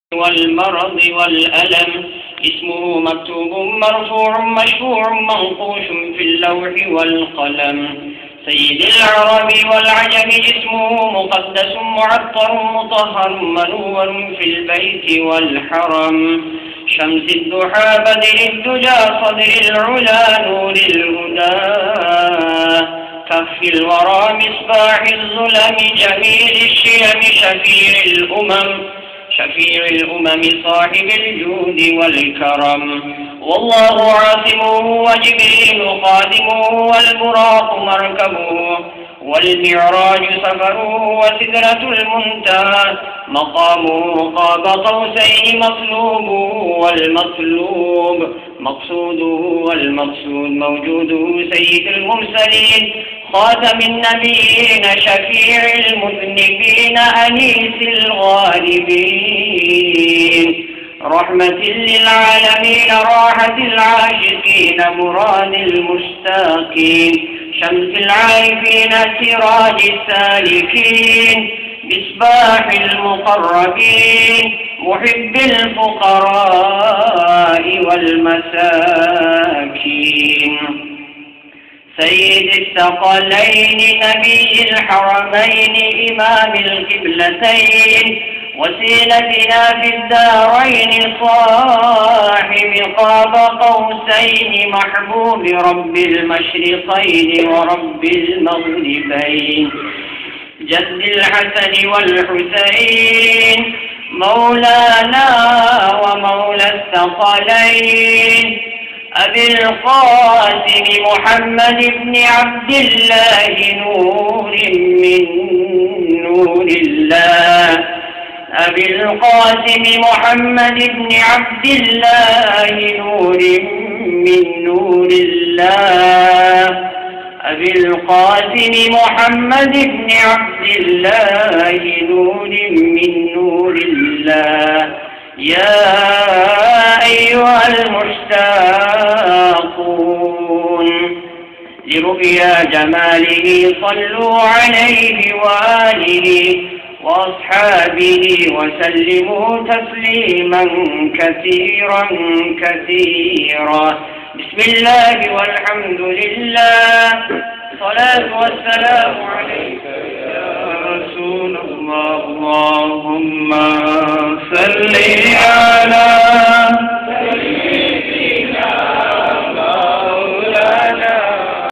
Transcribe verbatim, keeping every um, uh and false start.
والمرض والألم. اسمه مكتوب مرفوع مشفوع منقوش في اللوح والقلم. سيد العرب والعجم اسمه مقدس معطر مطهر منور في البيت والحرم. شمس الضحى بدر الدجى صدر العلا نور الهدى. كف الورى مصباح الظلم جميل الشيم شفيع الأمم. شفيع الأمم صاحب الجود والكرم. والله عاصمه وجبريل قادمه والبراق مركبه والمعراج سفره وسدرة المنتهى مقامه. قاب قوسين مطلوبه والمطلوب مقصوده والمقصود موجوده. سيد المرسلين خاتم النبيين شفيع المذنبين أنيس الغالبين. رحمة للعالمين راحة العاشقين مراد المشتاقين. شمس العارفين سراج السالكين مصباح المقربين. محب الفقراء والمساكين. سيد الثقلين نبي الحرمين إمام القبلتين. وسيلتنا في الدارين صاحب قاب قوسين محبوب رب المشرقين ورب المغربين. جد الحسن والحسين مولانا ومولى الثقلين. أبي القاسم محمد بن عبد الله نور من نور الله. أبي القاسم محمد بن عبد الله نور من نور الله. أبي القاسم محمد بن عبد الله نور من نور الله. يا أيها المشتاقون لرؤيا جماله صلوا عليه وآله وأصحابه وسلموا تسليما كثيرا كثيرا. بسم الله والحمد لله الصلاة والسلام عليك يا رسول الله. اللهم صل على